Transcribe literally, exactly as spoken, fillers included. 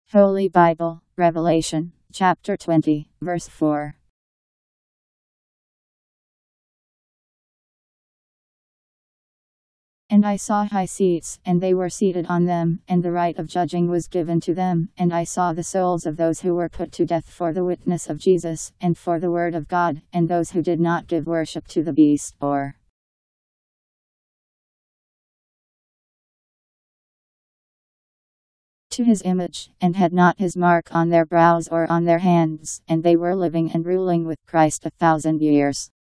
Holy Bible, Revelation, chapter twenty, verse four. And I saw high seats, and they were seated on them, and the right of judging was given to them, and I saw the souls of those who were put to death for the witness of Jesus, and for the word of God, and those who did not give worship to the beast, or to his image, and had not his mark on their brows or on their hands, and they were living and ruling with Christ a thousand years.